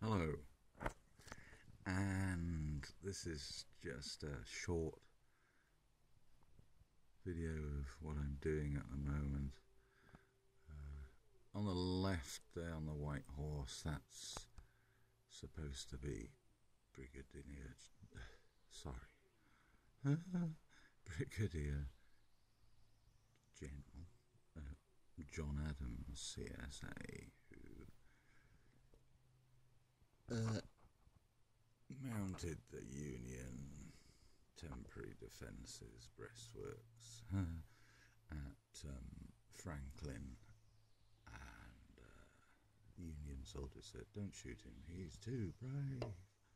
Hello, and this is just a short video of what I'm doing at the moment. On the left there on the white horse, that's supposed to be Brigadier General John Adams, CSA, who mounted the Union Temporary Defences breastworks at Franklin, and the Union soldiers said, "Don't shoot him, he's too brave."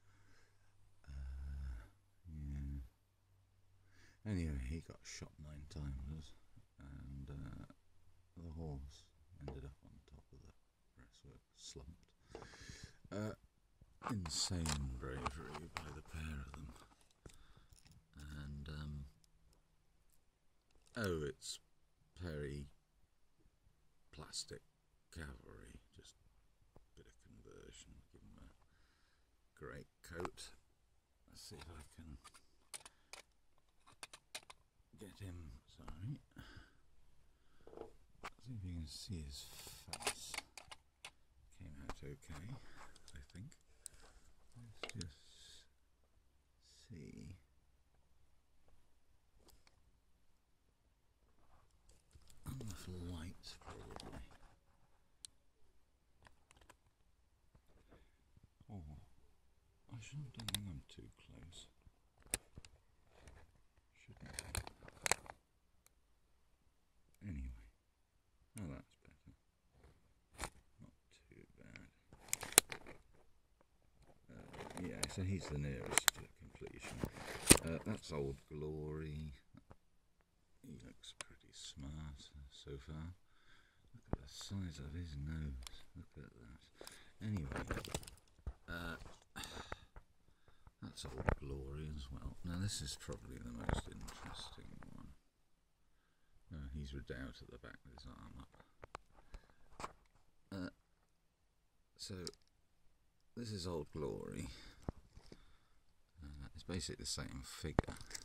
Yeah. Anyway, he got shot 9 times, and the horse ended up on top of the breastwork, slumped. Insane bravery by the pair of them. And it's Perry plastic cavalry, just a bit of conversion. Give him a great coat. Let's see if I can get him. Sorry. Let's see if you can see his face. Came out okay, I think. Let's just see. Enough light, probably. Oh, I shouldn't have done them too close. Shouldn't have. Anyway, oh, that's better. Not too bad. Yeah, so he's the nearest to completion. That's Old Glory. He looks pretty smart so far. Look at the size of his nose. Look at that. Anyway, that's Old Glory as well. Now this is probably the most interesting one. He's redoubt at the back with his arm up. So this is Old Glory. It's basically the same figure.